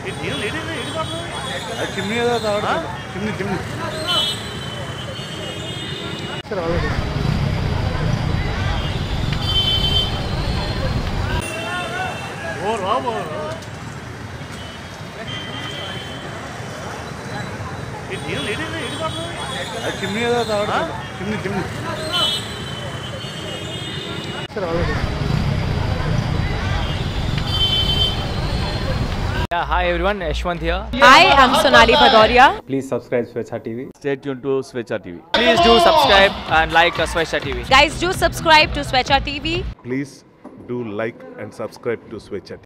Chimney చిమ్నీ చిమ్నీ ఓ రాబో చిమ్నీ చిమ్నీ చిమ్నీ Yeah, hi everyone, Yashwant here. Hi, I'm Sonali Bhadoria. Please subscribe Swechha TV. Stay tuned to Swechha TV. Please do subscribe and like Swechha TV. Guys, do subscribe to Swechha TV. Please do like and subscribe to Swechha TV.